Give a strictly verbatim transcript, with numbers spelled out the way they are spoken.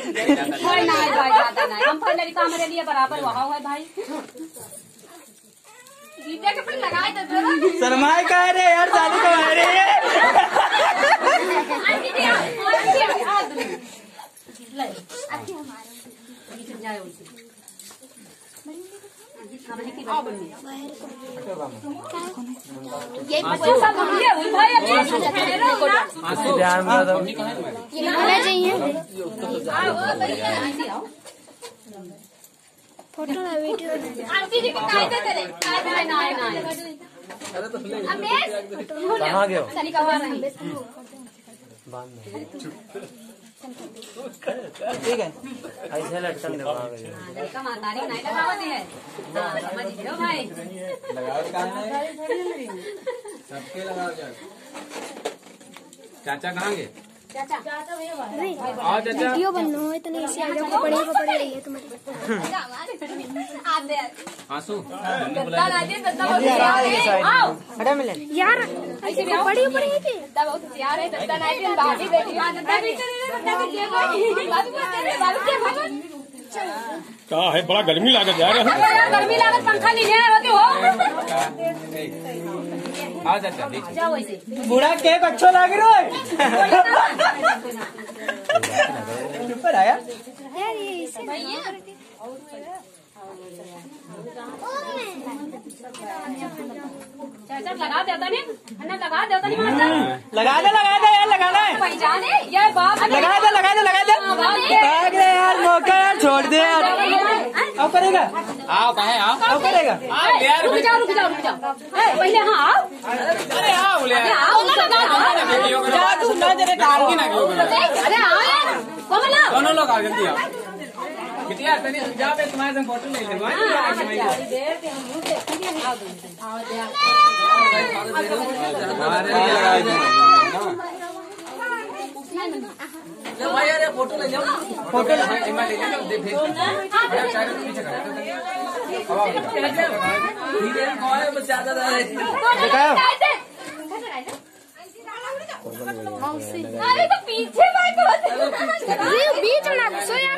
नहीं भाई ज्यादा नहीं, हम पहले काम मेरे लिए बराबर वहाँ है भाई। गीता के पर लगाए तो शर्माए कह रहे यार चालू कह रहे हैं। फोटो ना वीडियो कहाँ गए हो? ठीक है ऐसे लटकन दो लड़का मातारी नहीं लगावती है। हाँ समझ गए भाई, लगाओ सबके लगाओ। चाचा कहाँ गए? चाचा आओ चाचा। वीडियो बनना हो इतने इसी आगे को पड़े को पड़े रही है तुम्हारी। आंसू हटा मिलन यार ऐसे बड़ी पड़ी है कि कहाँ है? बड़ा गर्मी लागत यार। गर्मी लागत पंखा लीजिए होती हो। आओ चाचा जाओ वैसे बूढ़ा केक अच्छा लग रहा है। ऊपर आया यार ये इसे चाचा लगा देता नहीं, लगा देता नहीं माता। लगा दे लगा दे यार लगाना है। पहचाने ये बाप लगा दे लगा दे लगा दे भाग दे यार मौका यार छोड़ दे यार। अब करेगा आओ कहे आओ अब करेगा रुक जाओ रुक जाओ रुक जाओ पहले। हाँ आओ अरे आओ बोले आओ जा तू ना तेरे डाल अरे आओ यार कौन लाओ दोनों लोग आ जल्दी आओ। बिटिया तनी जाओ बे तुम्हारे संग फोटो ले ले भाई। भाई यार फोटो ले जाओ। फोटो ले ले लो दे भेज धीरे कोई बच्चा ज्यादा दिखाओ। अरे तो पीछे बैठो बीच में ना घुसो यार।